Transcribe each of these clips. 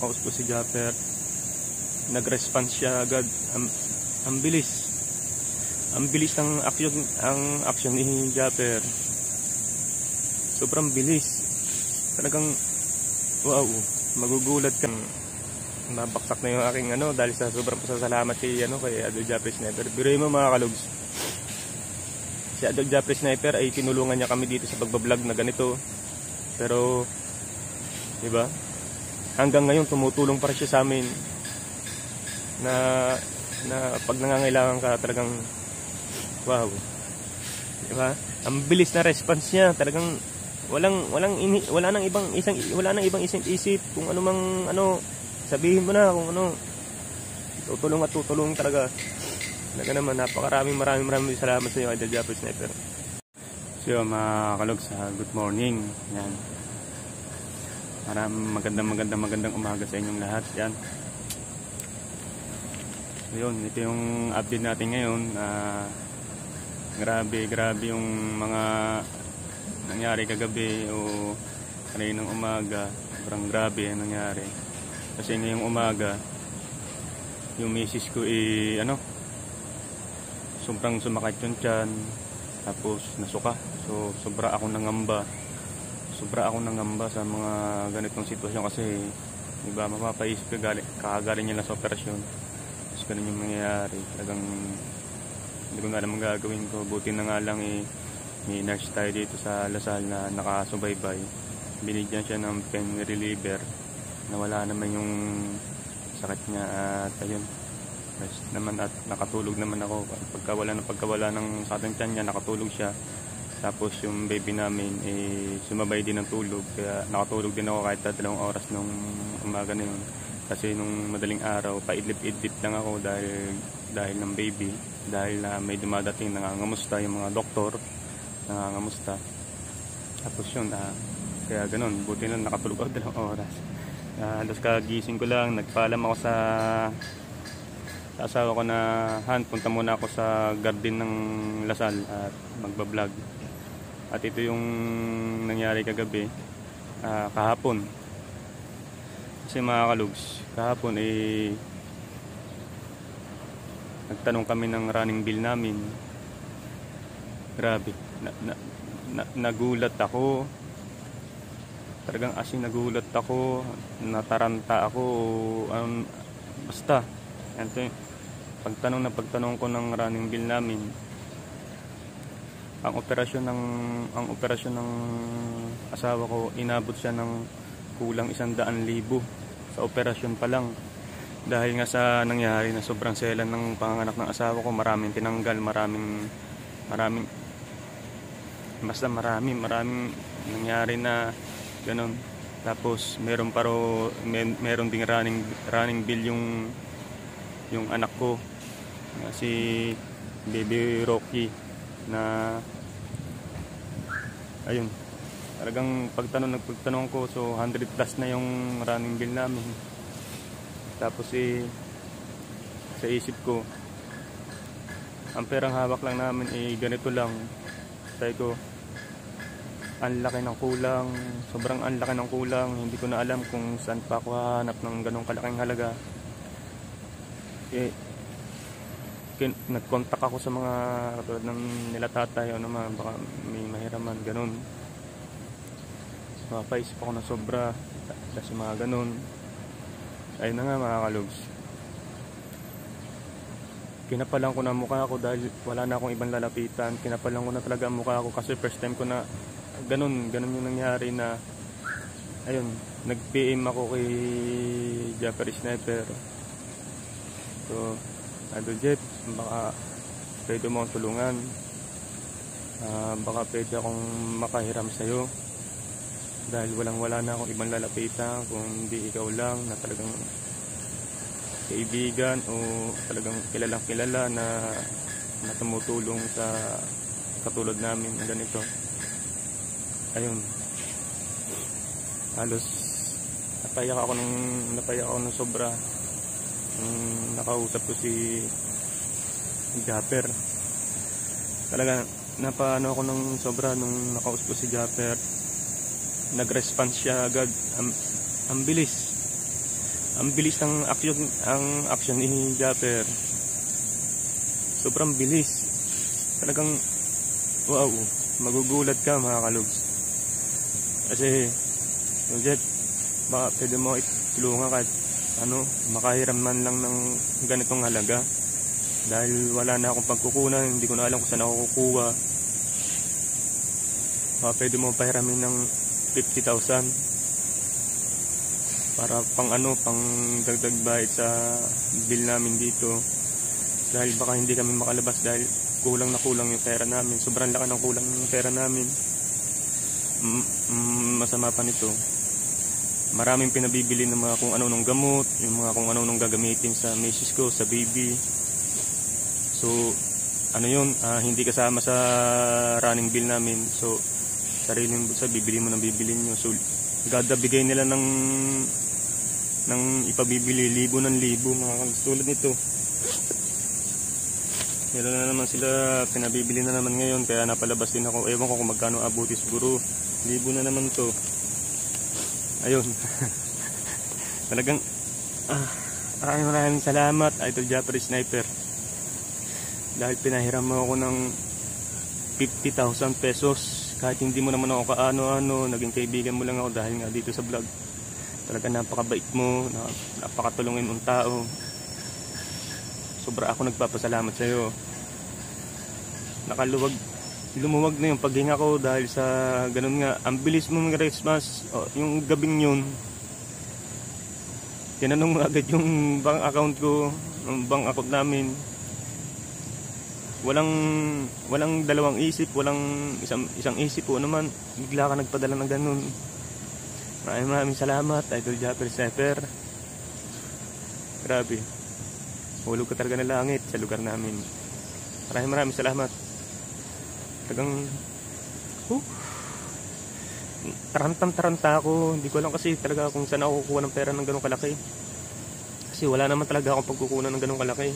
nakausap ko si Japper, nag-response siya agad. Ang bilis. Ang bilis ng action ni Japper. Sobrang bilis. Talagang wow, magugulat kang nabaksak na yung aking dahil sa sobrang pasasalamat kay Idol Japper Sniper. Biruin mo mga kalogs, si Idol Japper Sniper ay tinulungan niya kami dito sa pagbablog na ganito. Pero diba, hanggang ngayon tumutulong pa rin siya sa amin na pag nangangailangan ka, talagang wow, diba? Ang bilis na response niya, talagang wala nang ibang isip kung ano mang sabihin mo na kung ano, tutulong talaga. Talaga naman, maraming salamat sa iyo, Idol Japper Sniper. So mga kalogs, good morning. Yan, magandang umaga sa inyong lahat. Yan, so yun, ito yung update natin ngayon. Grabe yung mga nangyari kagabi o kaninang umaga. Sobrang grabe ang nangyari. Kasi ngayong umaga, yung misis ko sobrang sumakit yung tiyan, tapos nasuka. So sobra akong nangamba sa mga ganitong sitwasyon kasi diba, mapapaisip ka kakagaling nila sa operasyon, tapos ganun yung mangyayari. Talagang hindi ko na alam ang gagawin ko. Buti na nga lang may nurse tayo dito sa Lasal na nakasubaybay. Binigyan siya ng pain reliever na wala naman yung sakit niya, at ayun, rest naman at nakatulog naman ako. Pagkawala ng sa ating tiyan niya, nakatulog siya. Tapos yung baby namin sumabay din ng tulog, kaya nakatulog din ako kahit 2 oras nung umaga na yun. Kasi nung madaling araw, paidlip-idlip lang ako dahil ng baby, dahil may dumadating nangangamusta yung mga doktor, nangangamusta. Tapos yun, kaya ganun, buti na nakatulog ako 2 oras. Halos kagising ko lang, nagpaalam ako sa asawa ko na, Han, punta muna ako sa garden ng Lasal at magbablog. At ito yung nangyari kagabi, kahapon. Kasi mga kalogs, kahapon nagtanong kami ng running bill namin. Grabe, nagulat ako. Talagang nagulat ako, nataranta ako, basta. Ito, pagtanong ko ng running bill namin, ang operasyon ng asawa ko, inabot siya ng kulang 100,000 sa operasyon pa lang. Dahil nga sa nangyari na sobrang selan ng panganganak ng asawa ko, maraming tinanggal, maraming nangyari na ganun. Tapos meron ding running bill yung anak ko, si Baby Rocky, na ayun, talagang pagtanong ko, so 100 plus na yung running bill namin. Tapos sa isip ko, ang perang hawak lang namin ganito lang. Sabi ko, ang laki ng kulang, sobrang ang laki ng kulang. Hindi ko na alam kung saan pa ako hahanap ng ganong kalaking halaga. Nag-contact ako sa mga katulad ng nila tatay o naman, baka may mahiraman, ganun. Mapaisip ako na sobra kasi mga ganun. Ayun na nga mga kalogs, kinapalan ko na mukha ko dahil wala na akong ibang lalapitan. Kinapalan ko na talaga ang mukha ko kasi first time ko na ganun yung nangyari na ayun, nag-PM ako kay Japper Sniper. So, Idol Jeff, baka pwede mo akong tulungan, baka pwede akong makahiram sa'yo dahil wala na akong ibang lalapitan kung hindi ikaw lang na talagang kaibigan o talagang kilala na tumutulong sa katulad namin na ganito. Ayun, halos napayak ako ng sobra. Nakausap ko si Japper. Talaga napaano ako ng sobra nung nakausap ko si Japper. Nag-response siya agad. Ang bilis. Ang bilis ng action ni Japper. Sobrang bilis. Talagang wow, magugulat ka mga kalogs. Kasi Jeff, baka pwede mo itulungan kahit makahiram man lang ng ganitong halaga. Dahil wala na akong pagkukunan, hindi ko na alam kung saan ako kukuha. Baka pwede mo pahiramin ng 50,000 para pang dagdag bayad sa bill namin dito. Dahil baka hindi kami makalabas dahil kulang na kulang yung pera namin. Sobrang laki ng kulang yung pera namin. Masama pa nito, maraming pinabibili ng mga kung ano-anong gamot, yung mga kung ano-anong gagamitin sa misis ko, sa baby. So hindi kasama sa running bill namin. So sariling bulsa, bibili mo ng bibili nyo. So gada bigay nila ng ipabibili libo ng libo mga tulad nito. Meron na naman sila, pinabibili na naman ngayon, kaya napalabas din ako. Ewan ko kung magkano abuti, siguro libo na naman to. Ayun. Talagang maraming salamat Idol Japper Sniper, dahil pinahiram mo ako ng 50,000 pesos. Kahit hindi mo naman ako kaano-ano, naging kaibigan mo lang ako dahil nga dito sa vlog. Talagang napakabait mo, napakatulungin mong tao. Sobra ako nagpapasalamat sa iyo. Lumuwag na yung paghinga ko dahil sa ganun nga. Ang bilis mong response. Yung gabing yun, tinanong mo agad yung bank account ko, yung bank account namin. Walang dalawang isip, walang isang isip po naman. Bigla ka nagpadala ng ganun. Maraming salamat Idol Japper Sniper. Grabe, hulog ka talaga ng langit sa lugar namin. Maraming salamat. Talagang tarantang-taranta ako. Hindi ko alam kasi talaga kung saan ako kukuha ng pera ng ganong kalaki. Kasi wala naman talaga akong pagkukunan ng ganong kalaki.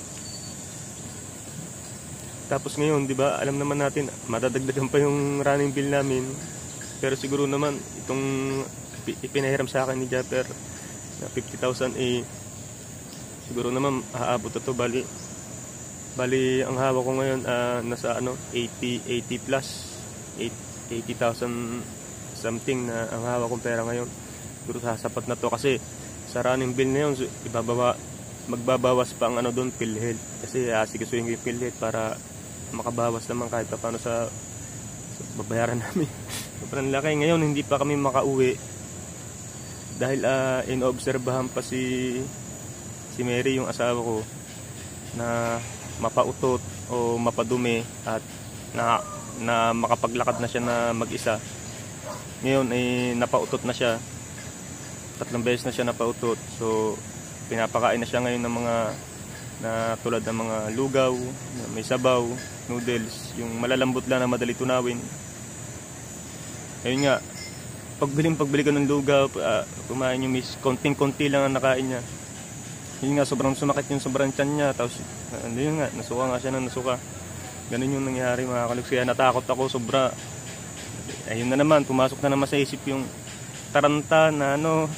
Tapos ngayon, di ba, alam naman natin, madadagdagan pa yung running bill namin. Pero siguro naman, itong ipinahiram sa akin ni Japper na 50,000 siguro naman aabot ito. Bali ang hawak ko ngayon nasa 80 plus 80,000 something na ang hawak kong pera ngayon. Siguro sasapat na to kasi sa running bill na yun magbabawas pa ang doon, PhilHealth. Kasi asikasuhin yung PhilHealth para makabawas naman kahit pa paano sa babayaran namin. Sobrang laki. Ngayon hindi pa kami makauwi dahil inoobserbahan pa si Mary, yung asawa ko, na mapautot o mapadumi at na makapaglakad na siya na mag-isa. Ngayon napautot na siya. 3 beses na siya napautot. So pinapakain na siya ngayon ng mga tulad ng mga lugaw, may sabaw, noodles, yung malalambot lang na madali tunawin. Ayun nga, pagbili ka ng lugaw, kumain yung konting-konti lang ang nakain niya. Yun nga, sobrang sumakit yung sobrang tiyan niya. Tapos yun nga, nasuka nga siya ng nasuka. Ganun yung nangyari mga kalogs. Kaya natakot ako sobra. Ayun na naman, pumasok na naman sa isip yung taranta na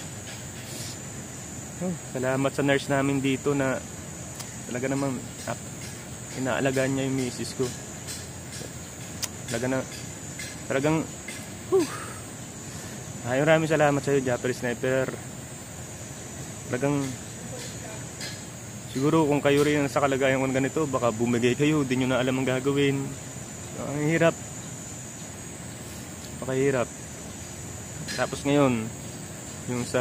salamat sa nurse namin dito na talaga naman inaalagaan niya yung misis ko. Talagang maraming salamat sa iyo Japper Sniper. Talagang siguro kung kayo rin sa kalagayan ko ganito, baka bumigay kayo, di nyo na alam ang gagawin. Ang hirap. Pakahirap. Tapos ngayon, yung sa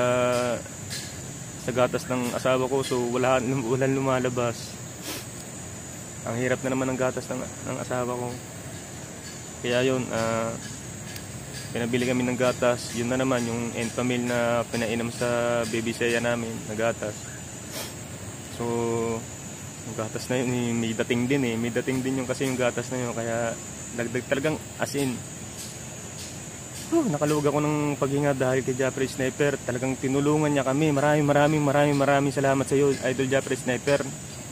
gatas ng asawa ko, so walang lumalabas. Ang hirap na naman ng gatas ng asawa ko. Kaya yun, pinabili kami ng gatas. Yun na naman yung Enfamil na pinainom sa baby Seya namin na gatas. So yung gatas na yun may dating din may dating din yung kasi yung gatas na yun, kaya dagdag talagang asin. Nakaluwag ako ng paghinga dahil kay Japper Sniper. Talagang tinulungan niya kami. Maraming salamat sa iyo Idol Japper Sniper.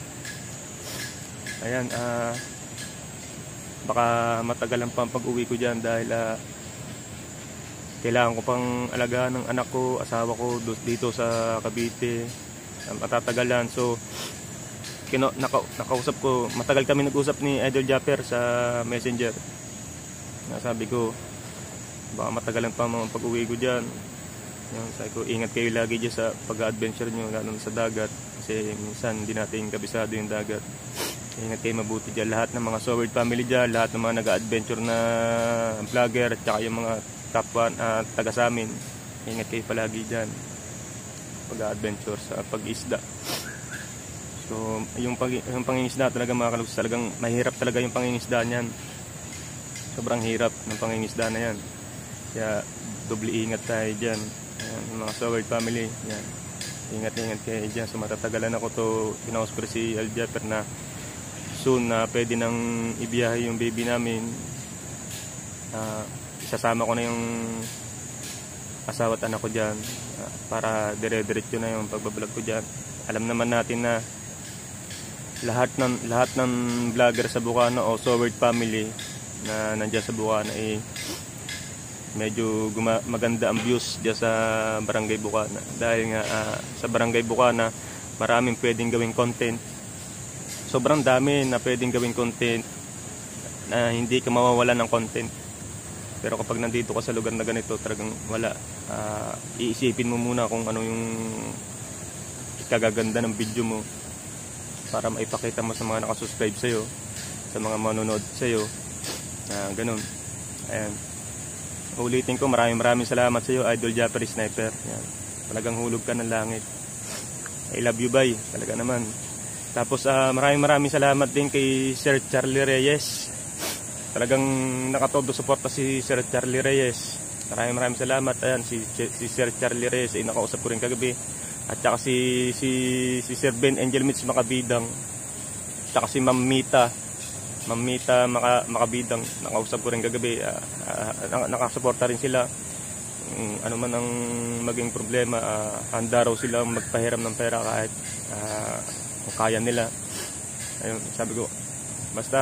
Ayan, baka matagalan pa ang pag-uwi ko dyan dahil kailangan ko pang alagaan ng anak ko, asawa ko dito sa Cavite, matatagalan. So nakausap ko, matagal kami nag-usap ni Idol Japper sa Messenger. Sabi ko, baka matagalan pa mga pag-uwi ko dyan. Sabi ko, ingat kayo lagi dyan sa pag-adventure nyo, lalo sa dagat, kasi minsan hindi natin kabisado yung dagat. Ingat kayo mabuti dyan, lahat ng mga Soward family dyan, lahat ng mga nag-adventure na vlogger, at saka yung mga top 1 taga sa amin, ingat kayo palagi dyan pag-adventure sa pag-isda. So yung pangingisda talaga mga kalugs, talagang mahirap talaga yung pangingisda niyan. Sobrang hirap ng pangingisda na yan, kaya doble ingat tayo dyan. Ayan, yung mga Soward family, yan, ingat kayo dyan. So matatagalan ako to, pinaus ko si El Japper na soon na pwede nang ibiyahe yung baby namin. Isasama ko na yung asawa at anak ko dyan, para dire-diretso na yung pagbablog ko dyan. Alam naman natin na lahat ng vlogger sa Bukana o Soward family na nandiyan sa Bukana medyo maganda ang views diyan sa Barangay Bukana, dahil nga sa Barangay Bukana maraming pwedeng gawing content. Sobrang dami na pwedeng gawing content na hindi ka mawawalan ng content. Pero kapag nandito ka sa lugar na ganito, talagang wala. Iisipin mo muna kung ano yung ikagaganda ng video mo para maipakita mo sa mga nakasubscribe sa'yo, sa mga manonood sa'yo, ganun. Ayan. Ulitin ko, maraming salamat sa'yo, Idol Japper Sniper. Ayan. Talagang hulog ka ng langit. I love you, bye. Talaga naman. Tapos maraming salamat din kay Sir Charlie Reyes. Talagang nakatodo suporta si Sir Charlie Reyes. Maraming salamat. Ayan, si Sir Charlie Reyes ay nakausap ko rin kagabi. At saka si Sir Ben Angel Mitch Makabidang. At saka si Ma'am Mita Makabidang, nakausap ko rin kagabi. Nakasuporta rin sila. Ano man ang maging problema, handa raw sila magpahiram ng pera kahit kung kaya nila. Ayun, sabi ko, basta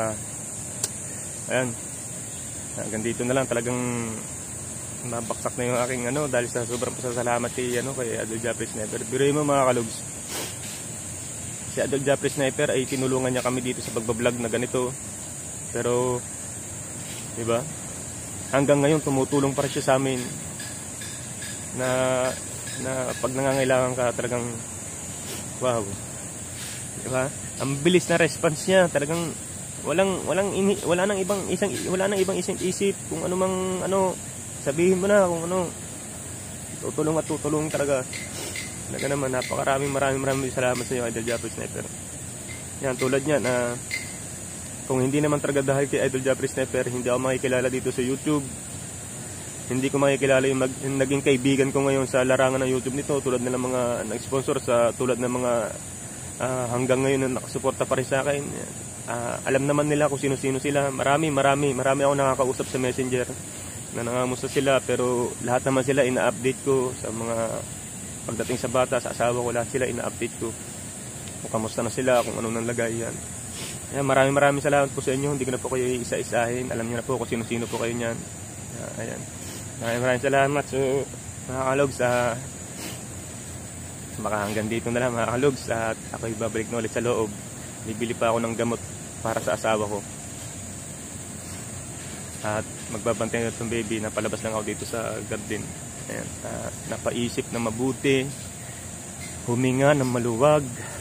ayan, hanggang dito na lang. Talagang mabaksak na yung aking dahil sa sobrang pasasalamat kay Idol Japper Sniper. Biruin mo mga kalugs, si Idol Japper Sniper ay tinulungan niya kami dito sa pagbablog na ganito. Pero diba, hanggang ngayon tumutulong pa rin siya sa amin na pag nangangailangan ka, talagang wow, diba? Ang bilis na response niya, talagang wala nang ibang isip kung ano mang sabihin mo na kung ano, tutulong talaga. Talaga naman, maraming salamat sa iyo, Idol Japper Sniper. Yan, tulad niyan, kung hindi naman talaga dahil kay Idol Japper Sniper, hindi ako makikilala dito sa YouTube. Hindi ko makikilala yung naging kaibigan ko ngayon sa larangan ng YouTube nito, tulad ng mga nag-sponsor, tulad ng mga hanggang ngayon na nakasuporta pa rin sa akin. Alam naman nila kung sino-sino sila. Marami ako nakakausap sa Messenger na nangamusta sila, pero lahat naman sila ina-update ko sa mga pagdating sa bata, sa asawa ko, lahat sila ina-update ko kung kamusta na sila, kung ano nang lagay yan. Ayan, maraming salamat po sa inyo. Hindi ko na po kayo isa-isahin, alam niyo na po kung sino-sino po kayo niyan. Ayan, maraming salamat. So mga kalogs, baka hanggang dito na lang mga kalogs, at ako'y babalik na ulit sa loob. Bibili pa ako ng gamot para sa asawa ko, at magbabantay na itong baby. Napalabas lang ako dito sa garden. Ayan, napaisip na mabuti, huminga ng maluwag.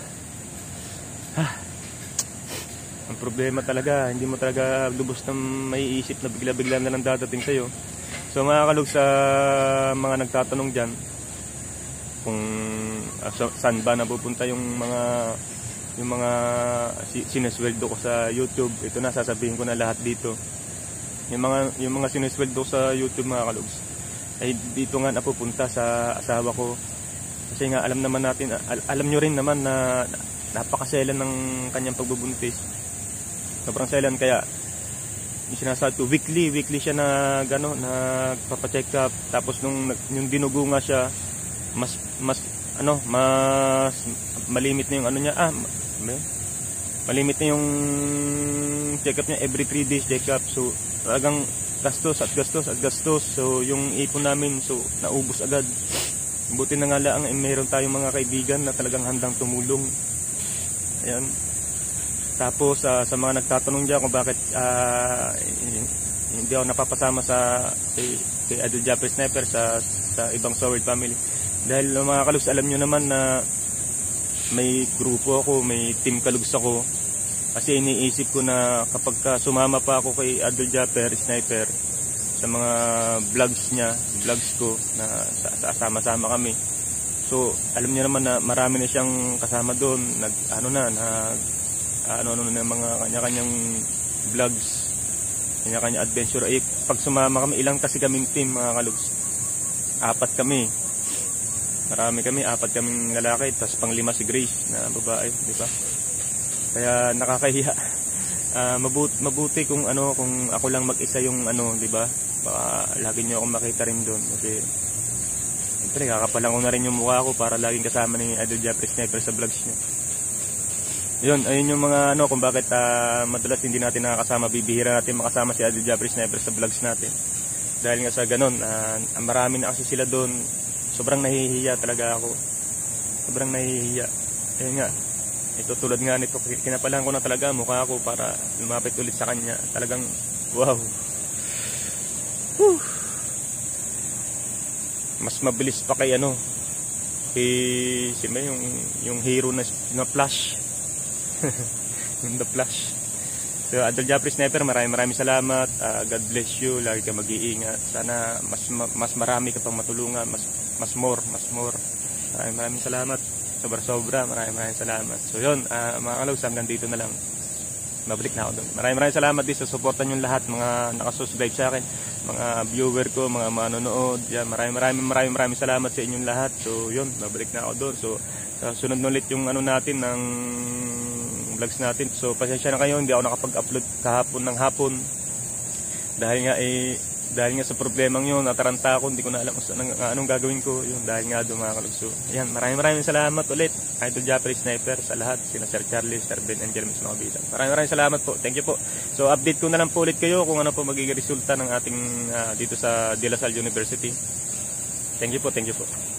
Ang problema talaga, hindi mo talaga lubos na maiisip na bigla-bigla na lang dadating sa'yo. So mga kalug, sa mga nagtatanong dyan kung saan ba napupunta yung mga sinesweldo ko sa YouTube, ito na, sasabihin ko na lahat dito. Yung mga sinesweldo ko sa YouTube mga kalugs, ay dito nga napupunta sa asawa ko. Kasi nga alam nyo rin naman na napakaselan ng kanyang pagbubuntis. Sobrang selan, kaya yung sinasabi ko, weekly siya na nagpapacheck up. Tapos yung dinugo nga siya, mas malimit na yung niya, malimit na yung check up niya, every 3 days check up. So talagang gastos. So yung ipon namin, so naubos agad. Buti na nga lang mayroon tayong mga kaibigan na talagang handang tumulong. Ayan. Tapos sa mga nagtatanong diyan kung bakit hindi ako napapasama kay Idol Japper Sniper sa ibang Sword family. Dahil mga kalugs, alam nyo naman na may grupo ako, may team kalugs ako. Kasi iniisip ko na kapag sumama pa ako kay Idol Japper Sniper sa mga vlogs ko na sama-sama kami. So, alam niyo naman na marami na siyang kasama doon, na mga kanya-kanyang vlogs, kanya-kanya adventure. Pag sumama kami, ilang kasi kaming team mga kalugs? 4 kami. Marami kami, 4 kaming lalaki, tapos pang-5 si Grace na babae, di ba? Kaya nakakahiya. Mabuti kung ako lang mag-isa yung di ba? Baka lagi niyo akong makita rin doon kasi siyempre kakapalan ko na rin yung mukha ko para laging kasama ni Idol Japper Sniper sa vlogs niya. Ayun yung mga kung bakit madalas hindi natin nakakasama, bibihira natin makasama si Idol Japper Sniper sa vlogs natin. Dahil nga sa ganun, marami na kasi sila doon. Sobrang nahihiya talaga ako. Sobrang nahihiya. Ayun nga. Ito tulad nga nito, kinapalan ko na talaga mukha ko para lumapit ulit sa kanya. Talagang wow. Whew. Mas mabilis pa kay yung hero na Flash. Yung The Flash. So Idol Japper Sniper, maraming salamat. God bless you. Lagi ka mag-iingat. Sana mas marami ka pang matulungan, mas more. Maraming salamat. Sobra, maraming salamat. So yun, mga kalugs, hanggang dito na lang. Babalik na ako doon. Maraming salamat din sa suporta nyo lahat, mga nakasubscribe sa akin, mga viewer ko, mga manonood. Yan, maraming salamat sa inyong lahat. So yun, babalik na ako doon. So sunod na ulit yung natin ng vlogs natin. So pasensya na kayo, hindi ako nakapag-upload kahapon ng hapon. Dahil nga sa problemang yun, nataranta ako, hindi ko na alam anong gagawin ko. Yun, dahil nga doon mga kalugs. So, ayan, maraming salamat ulit. Idol Japper Sniper sa lahat. Sina Sir Charlie, Sir Ben, and Jeremy sa mga bisan. Maraming salamat po. Thank you po. So, update ko na lang po ulit kayo kung ano po magiging resulta ng ating dito sa De La Salle University. Thank you po.